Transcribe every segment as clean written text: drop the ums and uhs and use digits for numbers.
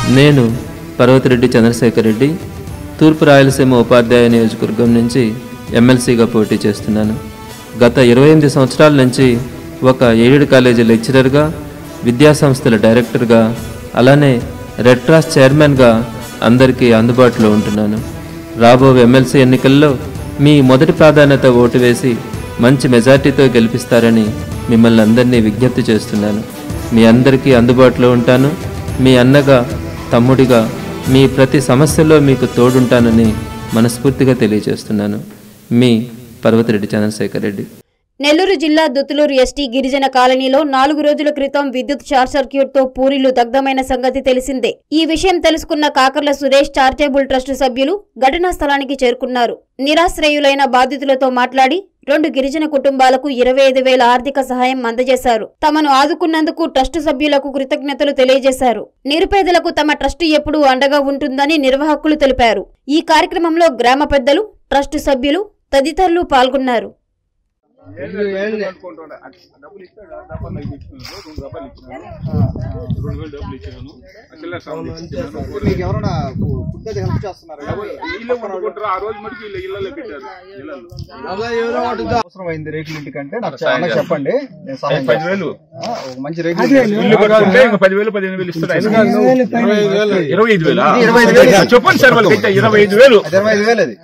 నేను పర్వతిరెడ్డి చంద్రశేఖర్ రెడ్డి తూర్పు రాయలసీమ ఉపాధ్యాయ నియోజకవర్గం నుంచి ఎమ్మెల్సీగా పోటీ చేస్తున్నాను. గత 28 సంవత్సరాల నుంచి ఒక ఎయిడెడ్ కాలేజీ లెక్చరర్గా, విద్యాసంస్థల డైరెక్టర్గా, అలానే రెడ్ క్రాస్ చైర్మన్గా అందరికీ అందుబాటులో ఉంటున్నాను. రాబోయే ఎమ్మెల్సీ ఎన్నికల్లో మీ మొదటి ప్రాధాన్యత ఓటు వేసి మంచి మెజార్టీతో గెలిపిస్తారని మిమ్మల్ని అందరినీ విజ్ఞప్తి చేస్తున్నాను. మీ అందరికీ అందుబాటులో ఉంటాను. మీ అన్నగా, తమ్ముడిగా మీ ప్రతి సమస్యలో మీకు తోడుంటానని మనస్ఫూర్తిగా తెలియజేస్తున్నాను. మీ పర్వతిరెడ్డి చంద్రశేఖర్ రెడ్డి. నెల్లూరు జిల్లా దుత్తులూరు ఎస్టీ గిరిజన కాలనీలో 4 రోజుల క్రితం విద్యుత్ షార్ట్ సర్క్యూట్ తో పూరీలు దగ్ధమైన సంగతి తెలిసిందే. ఈ విషయం తెలుసుకున్న కాకర్ల సురేష్ చారిటబుల్ ట్రస్ట్ సభ్యులు ఘటనా స్థలానికి చేరుకున్నారు. నిరాశ్రయులైన బాధితులతో మాట్లాడి 2 గిరిజన కుటుంబాలకు 25,000 ఆర్థిక సహాయం అందజేశారు. తమను ఆదుకున్నందుకు ట్రస్టు సభ్యులకు కృతజ్ఞతలు తెలియజేశారు. నిరుపేదలకు తమ ట్రస్టు ఎప్పుడూ అండగా ఉంటుందని నిర్వాహకులు తెలిపారు. ఈ కార్యక్రమంలో గ్రామ పెద్దలు, ట్రస్టు సభ్యులు తదితరులు పాల్గొన్నారు. అవసరమైంది రేకుల ఇంటికంటే నాకు చెప్పండి, నేను సహాయం 10,000 మంచి రేకులు 10,000 ఇస్తున్నారు. 25,000 చెప్పండి సార్, వాళ్ళకి 25,000 అది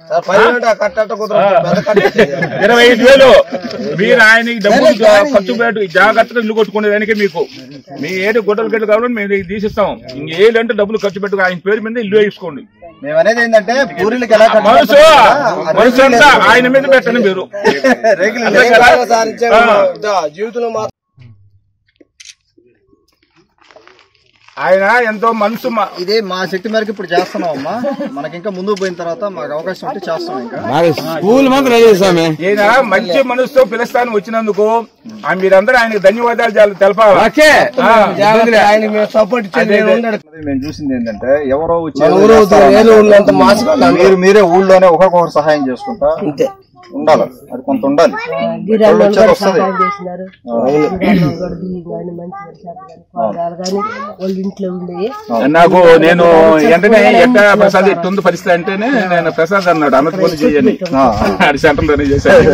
25,000 మీరు ఆయనకి డబ్బులు ఖర్చు పెట్టి జాగ్రత్తగా ఇల్లు కొట్టుకునేదానికి మీకు మీ ఏడు గుడ్డలు గడ్డలు కావాలని మేము తీసిస్తాం. ఇంకేంటే డబ్బులు ఖర్చు పెట్టు ఆయన పేరు మీద ఇల్లు వేసుకోండి. మేము అనేది ఏంటంటే పూరీలకు మనసు అంతా ఆయన మీద పెట్టండి. మీరు జీవితంలో ఆయన ఎంతో మనసు, ఇదే మా శక్తి మేరకు ఇప్పుడు చేస్తున్నాం అమ్మా. మనకి ఇంకా ముందుకు పోయిన తర్వాత మాకు అవకాశం ఉంటే చేస్తాం. ఇంకా స్కూల్ ఈయన మంచి మనసుతో పిలుస్తాను వచ్చినందుకు మీరందరూ ఆయనకు ధన్యవాదాలు తెలపాలి. మేము చూసింది ఏంటంటే ఎవరో మీరే ఊళ్ళోనే ఒక్కొక్కరు సహాయం చేసుకుంటా ఉండాలి. అది కొంత ఉండాలి. నాకు నేను వెంటనే ఎట్లా ప్రసాద్ ఎట్టుంది పరిస్థితి అంటేనే నేను ప్రసాద్ అన్నాడు అన్నది చేయని సెంటర్లోనే చేశాను.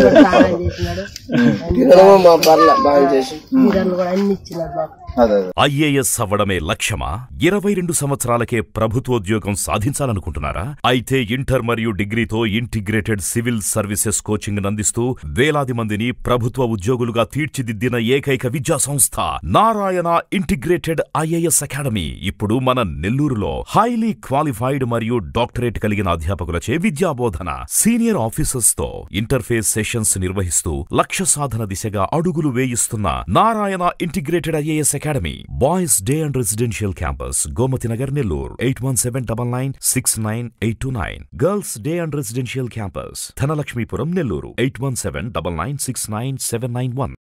ఐఏఎస్ అవ్వడమే లక్ష్యమా? 22 సంవత్సరాలకే ప్రభుత్వోద్యోగం సాధించాలనుకుంటున్నారా? అయితే ఇంటర్ మరియు డిగ్రీతో ఇంటిగ్రేటెడ్ సివిల్ సర్వీసెస్ కోచింగ్ అందిస్తూ వేలాది మందిని ప్రభుత్వ ఉద్యోగులుగా తీర్చిదిద్దిన ఏకైక విద్యా సంస్థ నారాయణ ఇంటిగ్రేటెడ్ ఐఏఎస్ అకాడమీ ఇప్పుడు మన నెల్లూరులో హైలీ క్వాలిఫైడ్ మరియు డాక్టరేట్ కలిగిన అధ్యాపకులచే విద్యాబోధన, సీనియర్ ఆఫీసర్స్ తో ఇంటర్ఫేస్ సెషన్స్ నిర్వహిస్తూ లక్ష్య సాధన దిశగా అడుగులు వేయిస్తున్న Narayana integrated IAS academy. Boys day and residential campus Gomathi Nagar Nellore 8179969829. Girls day and residential campus Dhanalakshmipuram Nellore 8179969791.